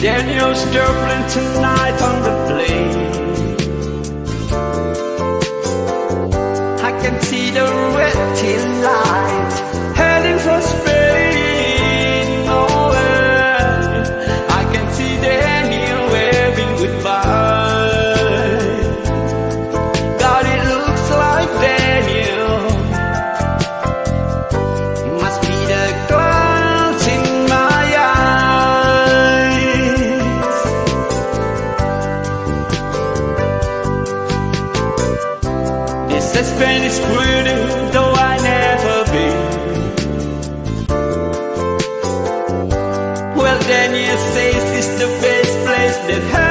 Daniel's girlfriend tonight on the plane. I can see the red tail light heading for Spain. Oh, I can see Daniel waving goodbye. God, it looks like Daniel must be the clouds in my eyes. This is Spanish pretty, though I never been. Well, Daniel says it's the best place that